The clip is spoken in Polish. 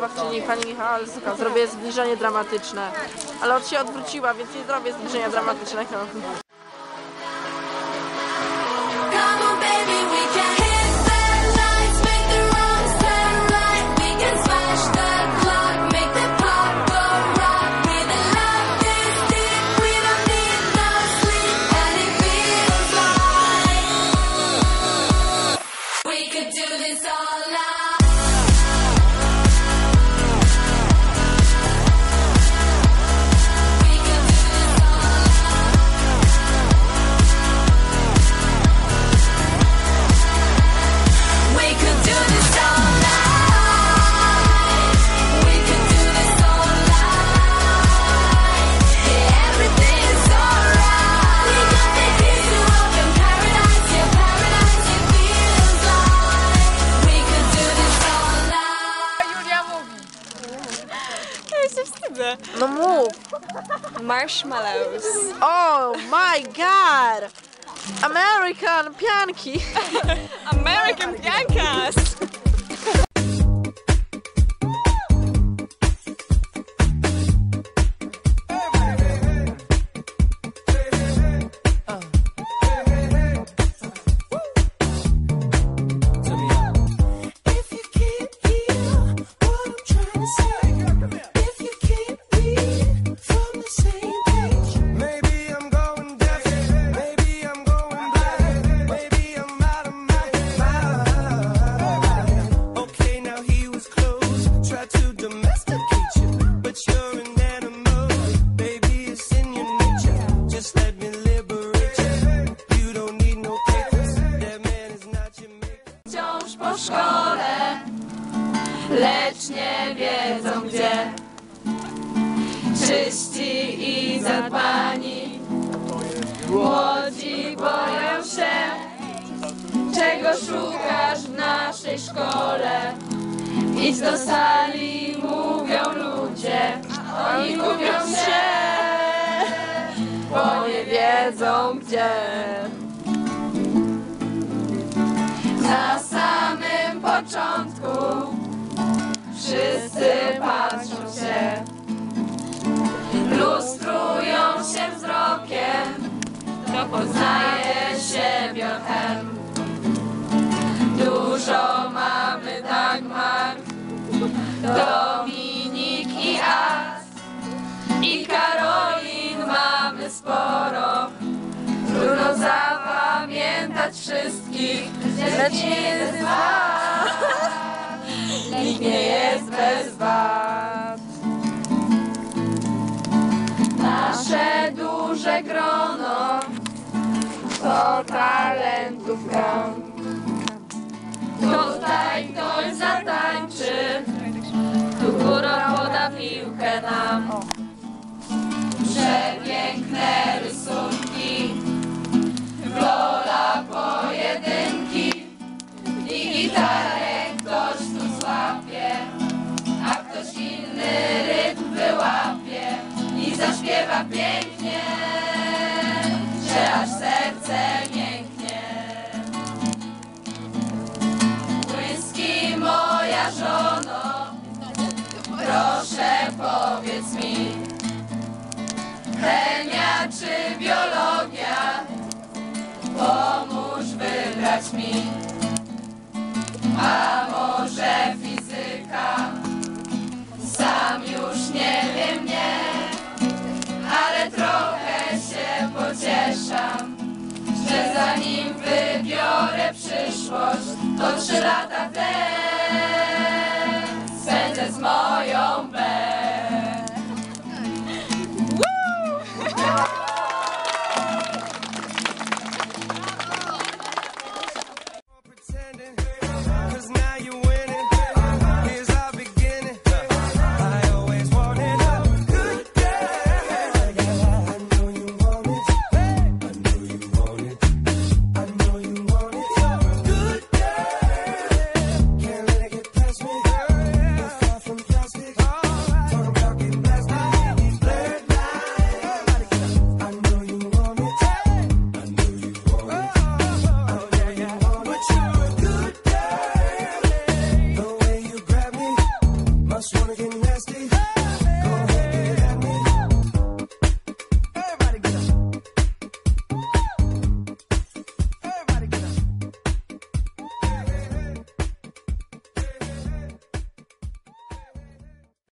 wychowawczyni pani Michalska, zrobię zbliżenie dramatyczne. Ale od się odwróciła, więc nie zrobię zbliżenia dramatycznego. No mów! Marshmallows. Oh my god! American pianki! American piankas! Po szkole, lecz nie wiedzą gdzie. Czyści i zadbani, młodzi boją się. Czego szukasz w naszej szkole? Idź do sali, mówią ludzie. Oni gubią się, bo nie wiedzą gdzie. Na samym początku wszyscy patrzą się, lustrują się wzrokiem, to poznaje siebie odhem. Dużo mamy Dagmar, Dominik i As, i Karolin mamy sporo. Trudno zapamiętać wszystkich, lecz nie jest was. Nikt nie jest bez wad. Nasze duże grono to talentów kram. Tutaj ktoś zatańczy, tu góra poda piłkę nam. Przepiękne rysunki, gola pojedynki i gitarę ktoś tu złapie, a ktoś inny rytm wyłapie i zaśpiewa pięknie, że aż serce mięknie. Błyski moja żono, proszę powiedz mi, chemia czy biologia? Pomóż wybrać mi. A może fizyka? Sam już nie wiem, nie, ale trochę się pocieszam, że zanim wybiorę przyszłość, to 3 lata te spędzę z moją B. nasty.